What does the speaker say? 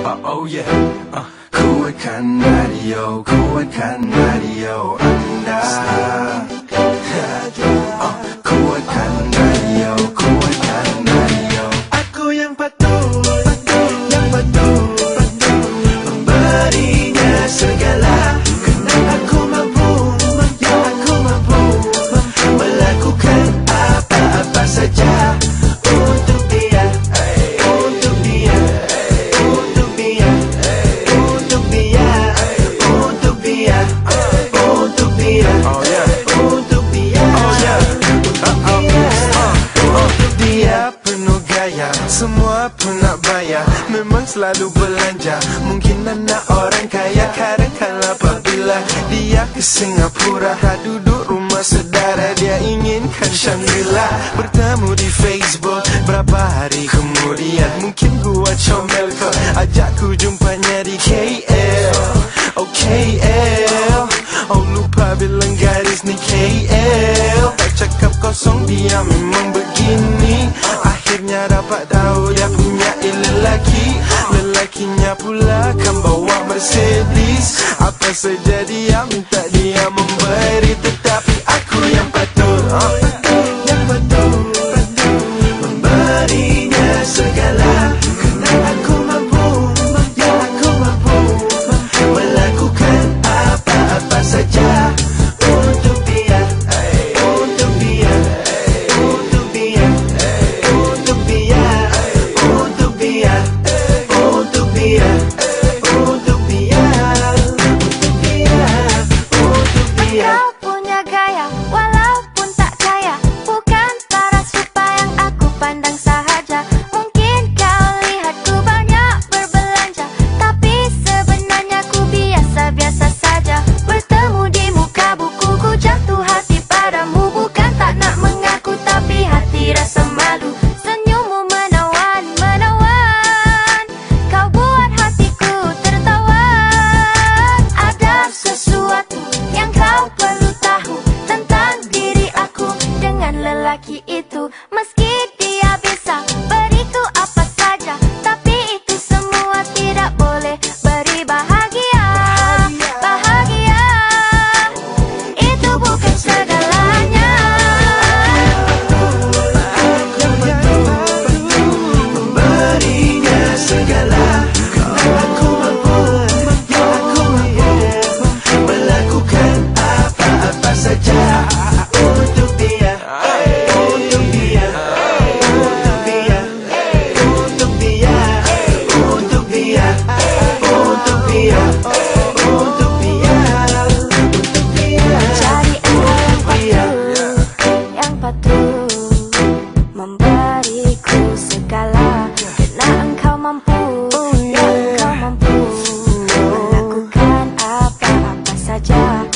Oh yeah, kuatkan radio, kuatkan radio Anda. Kuatkan radio, kuatkan radio. Aku yang patuh, yang patuh, memberinya segala. Kerana aku mampu, aku mampu melakukan apa-apa saja untuk dia, untuk dia, untuk dia, untuk dia, untuk dia, untuk dia, oh yeah, untuk dia, oh yeah, untuk dia. Penuh gaya, semua pun nak bayar, memang selalu belanja. Mungkin anak orang kaya, kadang-kadang apabila dia ke Singapura, tak duduk rumah saudara, dia inginkan Shangri-La. Bertemu di Facebook, berapa hari kemudian mungkin gua comel kau, ajak ku jumpanya di KL. Oh KL, oh lupa bilang garis ni KL. Tak cakap kosong, dia memang begini. Akhirnya dapat tahu dia punya lelaki. Lelakinya pula kan bawa Mercedes. Apa saja dia minta, dia memberi. Tetapi aku yang patuh, yang patuh, memberinya segala. Kerana aku mampu, aku mampu melakukan apa-apa saja untuk dia, untuk dia, untuk dia, untuk dia, untuk dia, untuk dia, untuk dia, untuk dia, untuk dia. Kau punya gaya, walaupun tak kaya, bukan paras rupa yang aku pandang sahaja. Mungkin kau lihat ku banyak berbelanja, tapi sebenarnya ku biasa-biasa saja. Bertemu di muka buku, ku jatuh hati padamu. Bukan tak nak mengaku, tapi hati rasa malu. Senyummu menawan, menawan, kau buat hatiku tertawan. Ada sesuatu yang kau perlu tahu tentang diri aku dengan lelaki itu. Meski dia bisa beriku apa saja, tapi itu semua tidak boleh beri bahagia. Bahagia itu bukan segalanya. Memberinya segala. Kerana aku mampu, aku mampu melakukan apa-apa saja untuk dia, untuk dia, untuk dia, untuk dia, untuk dia, untuk dia, untuk dia, untuk dia. Jadi engkau yang patuh memberiku segala. Kerana engkau mampu, engkau mampu melakukan apa-apa saja